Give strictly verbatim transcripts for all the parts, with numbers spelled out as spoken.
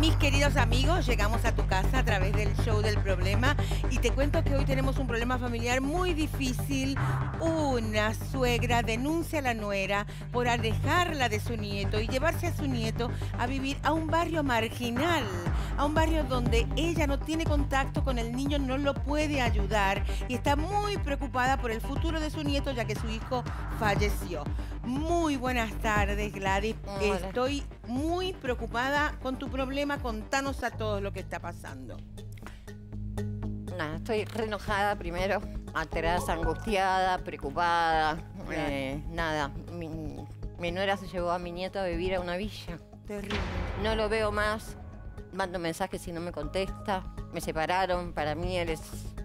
Mis queridos amigos, llegamos a tu casa a través del show del problema y te cuento que hoy tenemos un problema familiar muy difícil. Una suegra denuncia a la nuera por alejarla de su nieto y llevarse a su nieto a vivir a un barrio marginal, a un barrio donde ella no tiene contacto con el niño, no lo puede ayudar y está muy preocupada por el futuro de su nieto ya que su hijo falleció. Muy buenas tardes, Gladys. Hola. Estoy muy preocupada con tu problema. Contanos a todos lo que está pasando. Nada, estoy re enojada primero, atrás, angustiada, preocupada. Eh, nada, mi, mi nuera se llevó a mi nieto a vivir a una villa. Terrible. No lo veo más, mando mensajes y no me contesta. Me separaron, para mí él es...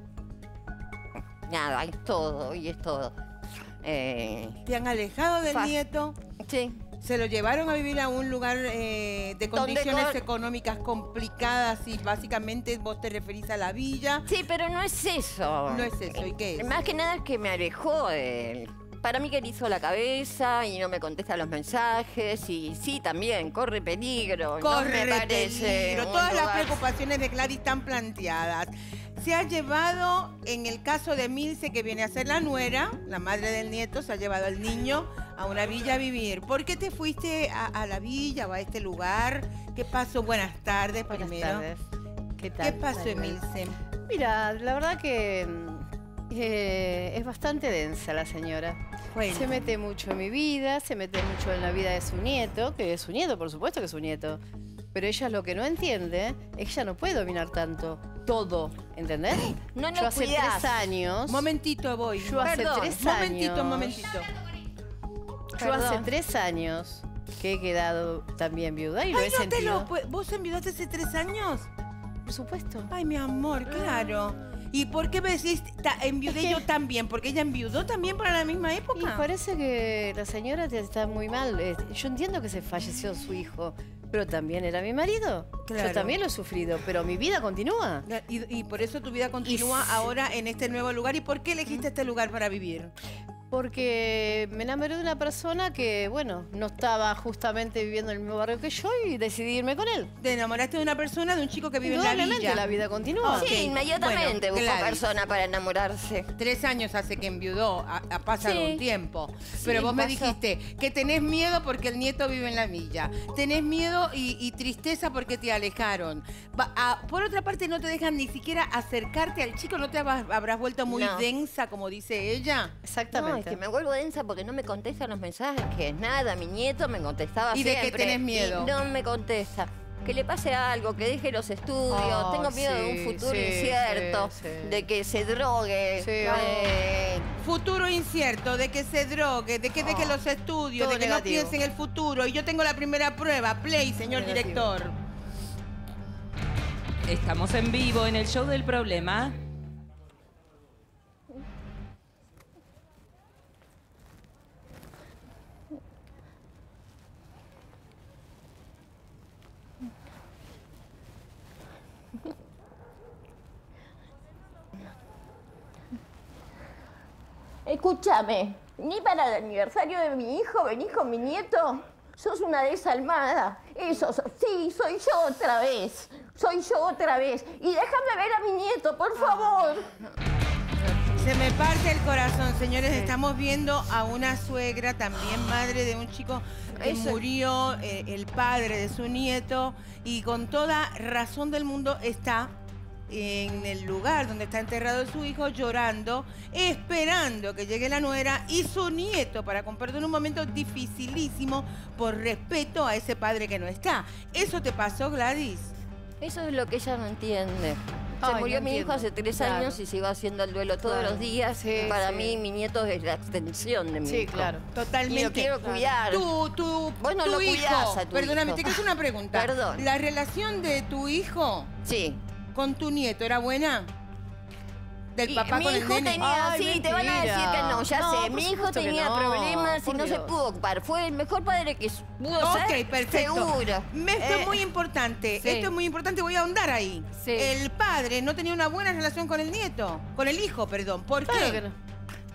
Nada, es todo, y es todo. Eh, ¿Te han alejado del Fa- nieto? sí, ¿Se lo llevaron a vivir a un lugar eh, de Donde condiciones con- económicas complicadas y básicamente vos te referís a la villa? sí, pero no es eso. No es eso, ¿y qué es? Más que nada es que me alejó de él. Para mí que él hizo la cabeza y no me contesta los mensajes y sí, también, corre peligro. Corre no me parece peligro. un Todas las lugar- preocupaciones de Gladys están planteadas. Se ha llevado, en el caso de Milce, que viene a ser la nuera, la madre del nieto, se ha llevado al niño a una villa a vivir. ¿Por qué te fuiste a, a la villa o a este lugar? ¿Qué pasó? Buenas tardes, Buenas primero. tardes. ¿Qué tal? ¿Qué pasó, Maribel? Emilce? Mira, la verdad que mm, eh, es bastante densa la señora. Bueno. Se mete mucho en mi vida, se mete mucho en la vida de su nieto, que es su nieto, por supuesto que es su nieto. Pero ella lo que no entiende es que ella no puede dominar tanto todo, ¿entendés? No lo Yo hace cuidás. tres años... Momentito voy. Yo hace Perdón, tres Momentito, años... momentito. Yo hace Perdón. tres años que he quedado también viuda y lo Ay, he no te sentido. lo... pu- ¿Vos enviudaste hace tres años? Por supuesto. Ay, mi amor, claro. ¿Y por qué me decís ta- enviudé Es que- yo también? ¿Porque ella enviudó también para la misma Y época? parece que la señora te- está muy mal. Eh, Yo entiendo que se falleció su hijo, pero también era mi marido. Claro. Yo también lo he sufrido, pero mi vida continúa. Y, y por eso tu vida continúa Y- ahora en este nuevo lugar. ¿Y por qué elegiste este lugar para vivir? Porque me enamoré de una persona que, bueno, no estaba justamente viviendo en el mismo barrio que yo y decidí irme con él. Te enamoraste de una persona, de un chico que vive en la Indudablemente villa. la vida continúa. Ok, Sí, inmediatamente bueno, busco Gladys. persona para enamorarse. Tres años hace que enviudó, ha, ha pasado Sí. un tiempo. Pero vos me pasó. dijiste que tenés miedo porque el nieto vive en la villa. Tenés miedo y, y tristeza porque te alejaron. Va- a- por otra parte, no te dejan ni siquiera acercarte al chico. ¿No te habrás, habrás vuelto muy No. densa, como dice ella? No, es Exactamente. que me vuelvo densa porque no me contestan los mensajes. Nada, mi nieto me contestaba ¿Y de qué siempre. tenés miedo? Y no me contesta. Que le pase algo, que deje los estudios. Oh, Tengo miedo de un sí, futuro sí, incierto, sí, sí. de que se drogue. Sí, eh, Futuro incierto, de que se drogue, de que deje Oh, los estudios, todo de que negativo. no piense en el futuro. Y yo tengo la primera prueba. Play, señor Negativo. director. Estamos en vivo en el show del problema. Escúchame, ni para el aniversario de mi hijo venís con mi nieto. Sos una desalmada. Eso, so- sí, soy yo otra vez. Soy yo otra vez. Y déjame ver a mi nieto, por favor. Se me parte el corazón, señores. Estamos viendo a una suegra, también madre de un chico que Eso. murió, eh, el padre de su nieto, y con toda razón del mundo está en el lugar donde está enterrado su hijo llorando, esperando que llegue la nuera y su nieto para compartir un momento dificilísimo por respeto a ese padre que no está. ¿Eso te pasó, Gladys? Eso es lo que ella no entiende. Se Ay, murió no mi hijo entiendo. hace tres Claro. años y sigo haciendo el duelo todos Claro. los días. Sí, Para sí. mí, mi nieto es la extensión de mi Sí, hijo. claro. Totalmente. Y lo quiero cuidar. Tu, tu, Vos no tu lo hijo, cuidás a tu perdóname, hijo. te quiero hacer una pregunta. Perdón. ¿La relación de tu hijo Sí. con tu nieto era buena? ¿Del Y papá mi con el hijo nene? tenía, Ay, sí, te van a decir mentira. que no, ya No, sé. por Mi hijo supuesto que tenía no, problemas y por no se Dios. pudo ocupar. Fue el mejor padre que pudo Ok, ser. perfecto. Seguro. Me- Esto es Eh, muy importante. sí. Esto es muy importante. Voy a ahondar ahí. Sí. El padre no tenía una buena relación con el nieto. Con el hijo, perdón. ¿Por Claro qué? que no.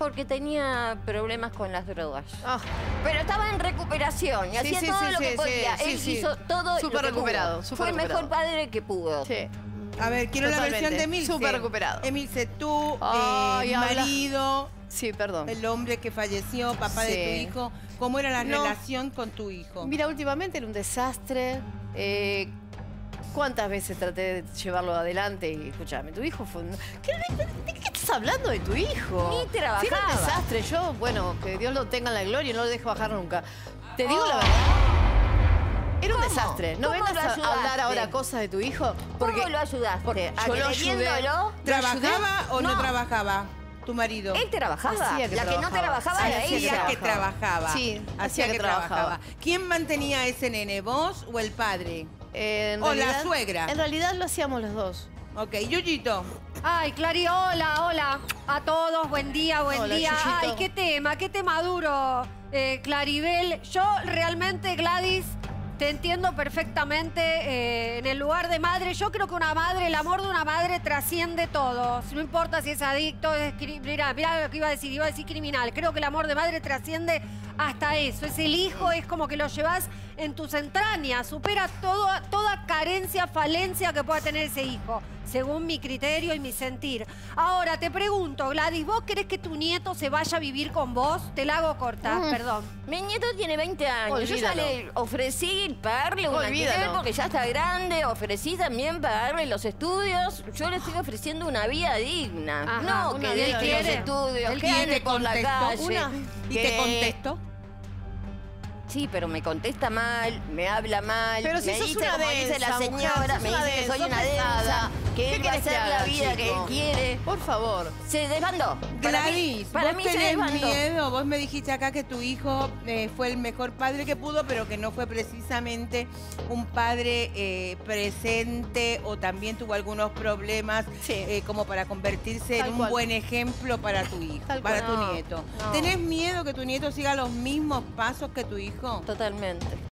Porque tenía problemas con las drogas. Ah, Pero estaba en recuperación y Sí, hacía sí, todo sí, lo que sí, podía. sí, Él sí. hizo todo Súper lo que recuperado, pudo. súper Fue el mejor recuperado. padre que pudo. sí. A ver, quiero la Totalmente. versión de Emilce. Súper recuperado. Emilce, tú, Ay, eh, habla- marido, Sí, perdón. el hombre que falleció, papá de Sí. tu hijo, ¿cómo era la No. relación con tu hijo? Mira, últimamente era un desastre. Eh, ¿Cuántas veces traté de llevarlo adelante? Y escúchame, tu hijo fue un... ¿Qué, de, de qué estás hablando de tu hijo? Ni trabajaba. Si era un desastre. Yo, bueno, que Dios lo tenga en la gloria y no lo deje bajar nunca. Te digo Oh. la verdad. Era un ¿Cómo? desastre. No ¿Cómo vengas lo a ayudaste? hablar ahora cosas de tu hijo. Porque ¿Cómo lo ayudaste? porque yo lo ayudé. ¿Agrediéndolo? ¿Trabajaba o no No. trabajaba tu marido? Él trabajaba. Hacía que la que no trabajaba. trabajaba era Hacía que ella. Hacía que trabajaba. Sí, hacía que, trabajaba. ¿Quién mantenía a ese nene, vos o el padre? Eh, en O la realidad- suegra. En realidad lo hacíamos los dos. Ok, Yuyito. Ay, Clary, hola, hola a todos, buen día, buen Hola, día. Yuyito. Ay, qué tema, qué tema duro, eh, Claribel. Yo realmente, Gladys, te entiendo perfectamente eh, en el lugar de madre. Yo creo que una madre, el amor de una madre trasciende todo. No importa si es adicto, es cri- mirá, mirá lo que iba a decir, iba a decir criminal. Creo que el amor de madre trasciende hasta eso. Es el hijo, es como que lo llevas en tus entrañas. Supera todo, toda carencia, falencia que pueda tener ese hijo, según mi criterio y mi sentir. Ahora, te pregunto, Gladys, ¿vos querés que tu nieto se vaya a vivir con vos? Te la hago corta, Mm. perdón. Mi nieto tiene veinte años. Yo ya Olvídalo. le ofrecí pagarle un Olvídalo. alquiler porque ya está grande. Ofrecí también pagarle los estudios. Yo le estoy ofreciendo una vida digna. Ajá, no una que vida deje los digna. estudios, Él que tiene ande por la contexto, calle. una- ¿Y que- te contesto? Sí, pero me contesta mal, me habla mal. Pero si me sos dice, una como dice la densa, mujer, señora, sos me una dice que densa, soy una pesada. densa, que ¿Qué él va a querés que hacer la haga, vida que él chico? quiere. Por favor. Se desbandó. Para mí, Gladys, para vos mí se tenés desbandó. miedo. Vos me dijiste acá que tu hijo eh, fue el mejor padre que pudo, pero que no fue precisamente un padre eh, presente o también tuvo algunos problemas Sí. eh, como para convertirse Tal en un cual. buen ejemplo para tu hijo, Tal para cual. tu No, nieto. no. ¿Tenés miedo que tu nieto siga los mismos pasos que tu hijo? Totalmente.